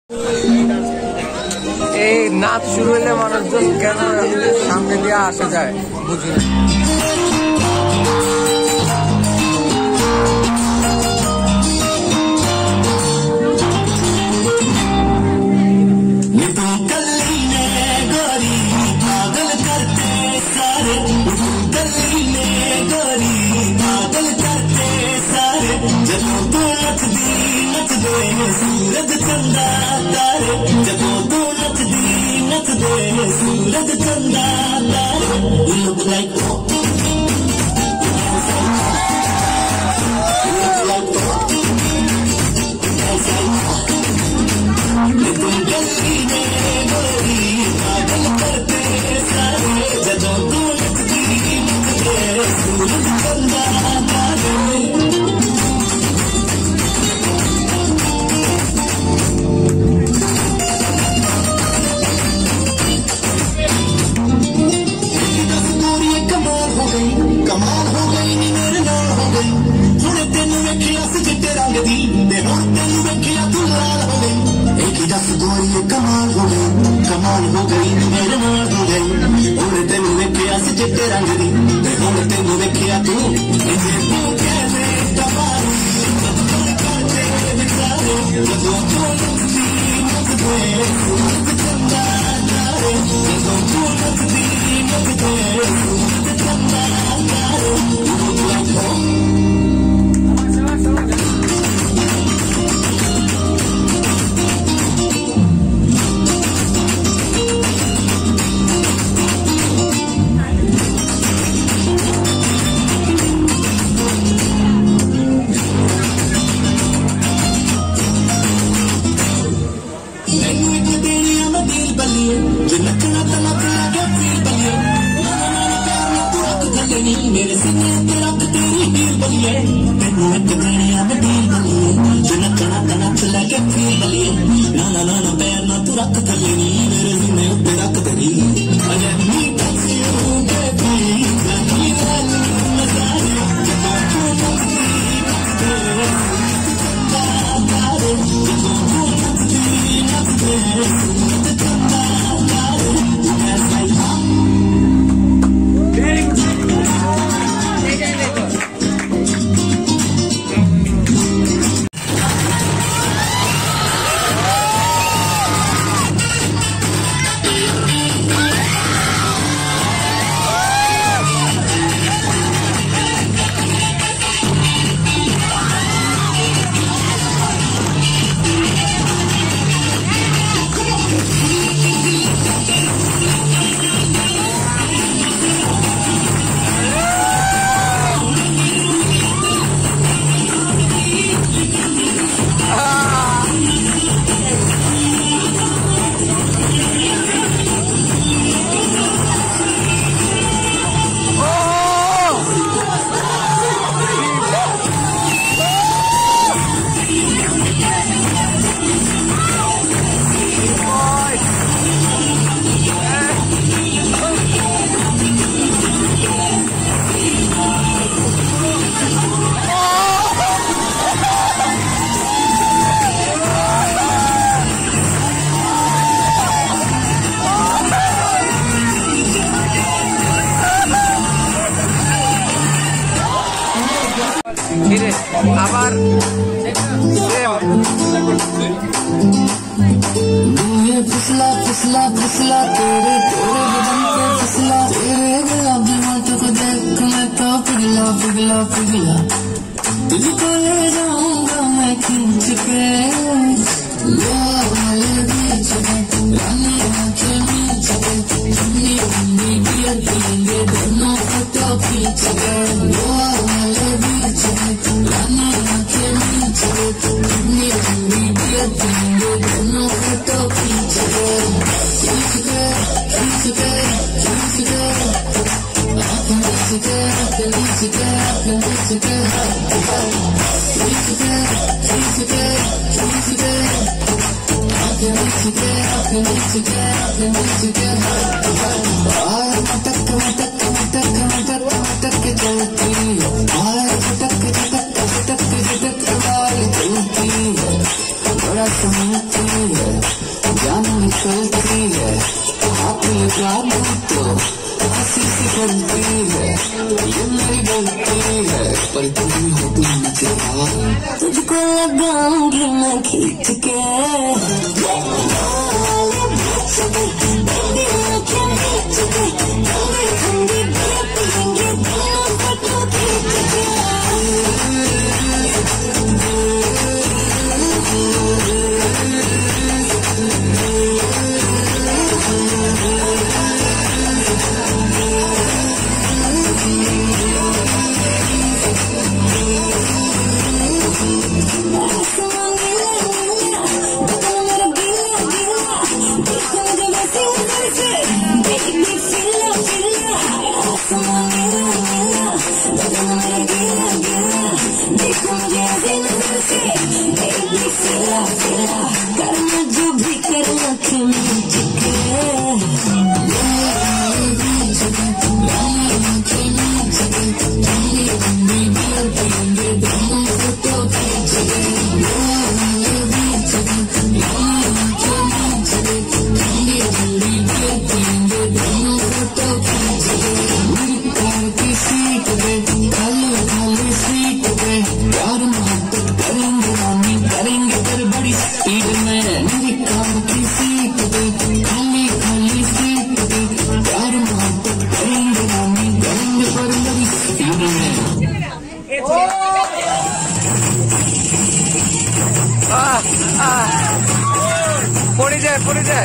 এই নাচ শুরু হলে মানুষজন কেন সামনে দিয়ে আসা যায় বুঝি না। सूरज चंदा तारे जब तू नचदी नचदे सूरज चंदा तारे you look like तुम गली में गोरी पागल करते सारे जब तू नचदी नचदे सूरज चंदा तारे कमाल हो गई नी मेरे नाल हो गई हुणे तेन वेखिया सी चिट्टे रंग दी ते हुण तेन वेखिया तू लाल हो गई एक ही दस गोरी कमाल हो गई नी मेरे नाल हो गई हुणे तेन वेखिया सी चिट्टे रंग दी ते हुण तेन वेखिया तू इजे तू कहने कमाल करते बेचारे जदों तू नचदी नचदे सूरज चंदा तारे जदों तू नचदी नचदे सूरज चंदा मेरे सीने ते रख तेरी हीर बलिए तेनू एक देनिया में ढील बलिए जो नचना नच लगे फील बलिए ना ना ना ना पैर ना तू रख थले नी मेरे सीने उत्ते रख तेरी अजे नी टैक्सी के भी जानी रानी नजारे जब तू नचदी नचदे चंदा तारे जब तू नचदी नचदे सूरज चंदा तारे আবার फिसला फिसला फिसला तेरे तेरे बदन पे फिसला तेरे गुलाबी होठों को देख मैं तो पिघला पिघला पिघला तुझको ले जाऊंगा मैं खींच के वाले बीच में रानी आंखें मीच के अपनी उंगली डियर पिएंगे दोनों फोटो खींच के वाले बीच में रानी आंखें मीच के अपनी उंगली डियर पिएंगे दोनों फोटो खींच के खींच के खींच के खींच के आंखें खींच के आंखें खींच के आंखें खींच के खींच के खींच के खींच के आंखें खींच के आंखें खींच के आंखें खींच के मटक मटक मटक मटक मटक के चलती मटक मटक मटक मटक बाल चलती मेरा समझती है, जान निकलती है, हाथ लगा लूं तो हंसी सी करती है, ये मेरी गलती है, पर तुम हो तुम मुझे तुझको लगाऊंगी मैं खींच के करना जो भी करना तुम পড়ে যায়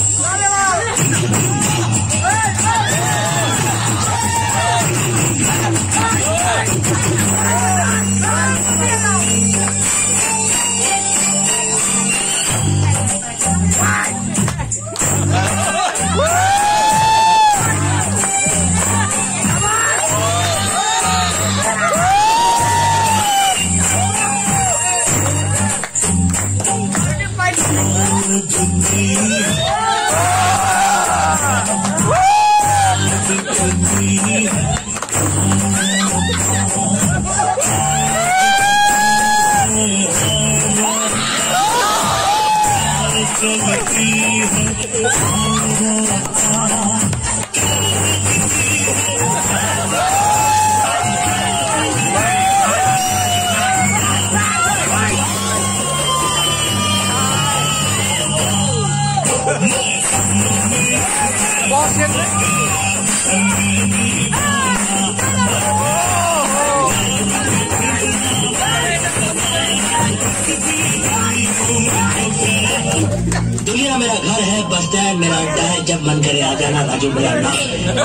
दुनिया मेरा घर है, बस स्टैंड मेरा अड्डा है, जब मन करे आ जाना राजू मेरा नाम।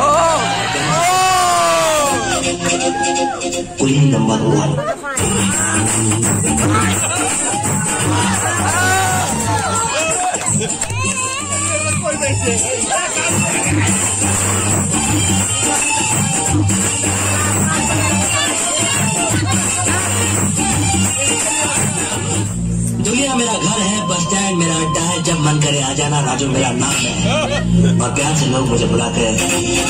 Queen number 1। दुनिया मेरा घर है, बस स्टैंड मेरा अड्डा है, जब मन करे आ जाना राजू मेरा नाम है, और प्यार से लोग मुझे बुलाते हैं।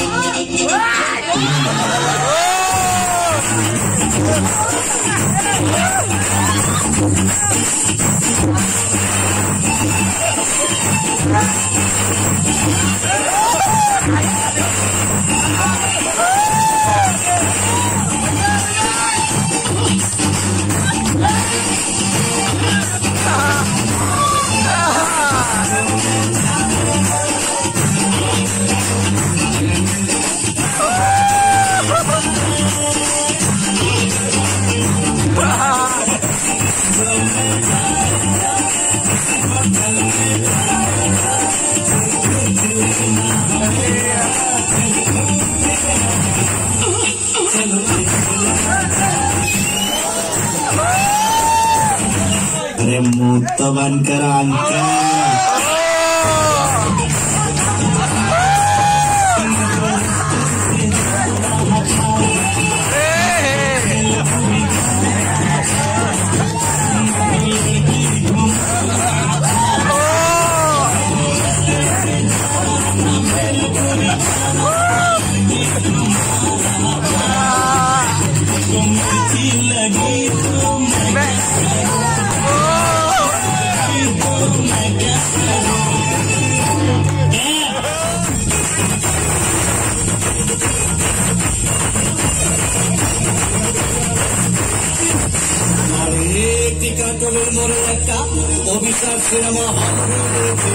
अरे मुंह तो बंद करो अंकल। সকলের মনে একটা অভিশাপ সিনেমা হল রয়েছে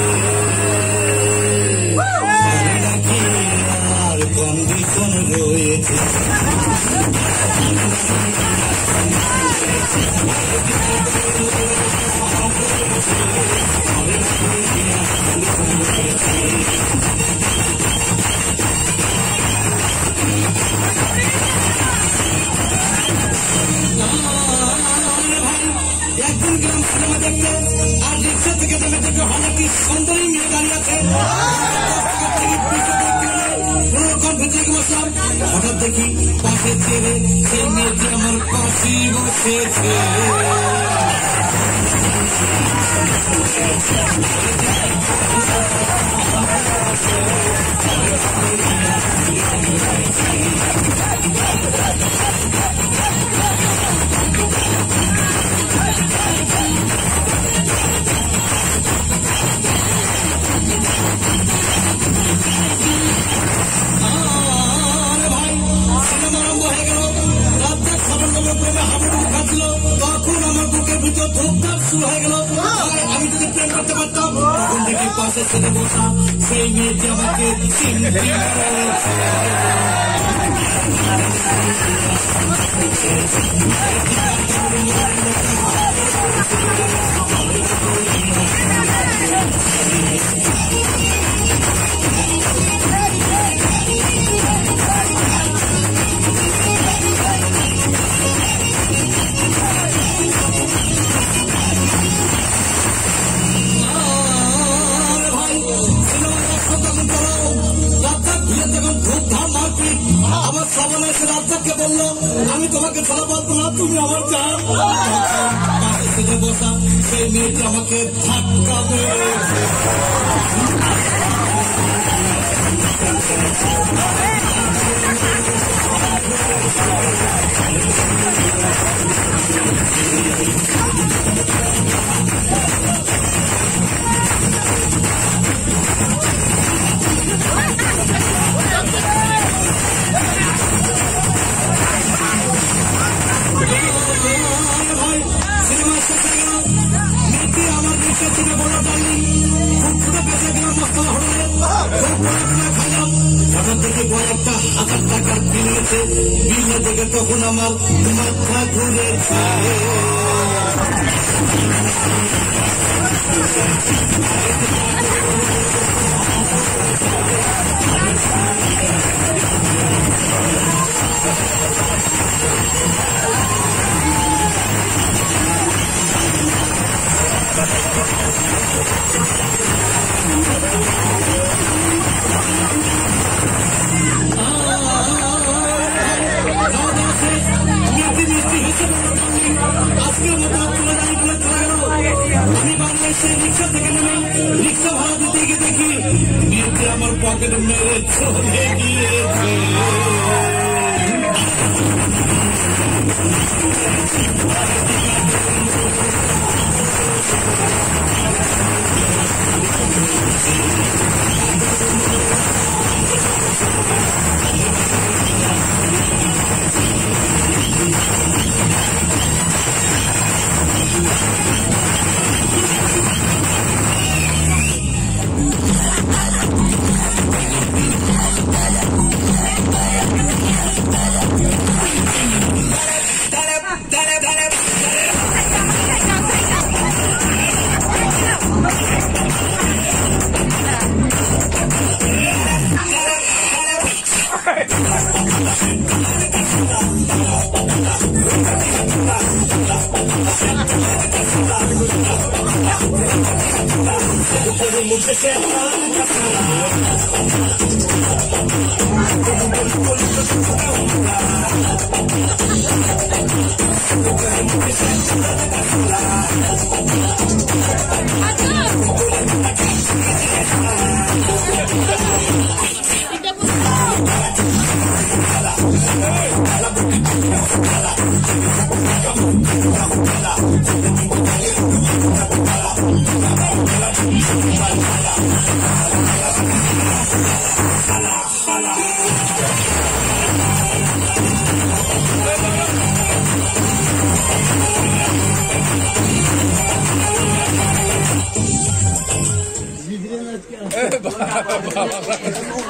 নাকি আর কন্ডিশন রয়েছে একদিন গেলাম সিনেমা দেখতে আর রিক্সা থেকে নেমে দেখে হলে কি সুন্দরী মেয়ে দাঁড়িয়ে আছে ভিতরে বসলাম হঠাৎ দেখি পাশের চেয়ে সেই মেয়েটি আমার পাশে বসেছে তখন আমার বুকের ভিতর ধূপধাপ শুরু হয়ে গেল আমি যদি প্রেম করতে পারতাম তখন দেখি পাশে ছেলে বসা সেই মেয়েটি আমাকে আমার সবাই এসে রাজ্জাককে বললো আমি তোমাকে ছাড়া বলবো না তুমি আমার চান পাশে ছেলে বসা সেই মেয়েটি আমাকে ধাক্কা মেরেছে হঠাৎ থেকে বড় একটা 1000 টাকার বিল এসে বিল দেখে তখন আমার মাথা ঘুরেছে আজকের মতো চলে যাই বলে চলে গেল আমি বাংলাদেশে রিক্সা থেকে নেমে রিক্সা ভাড়া দিতে গিয়ে দেখি মেয়েটি আমার পকেট মেরে চলে গিয়েছে बाबा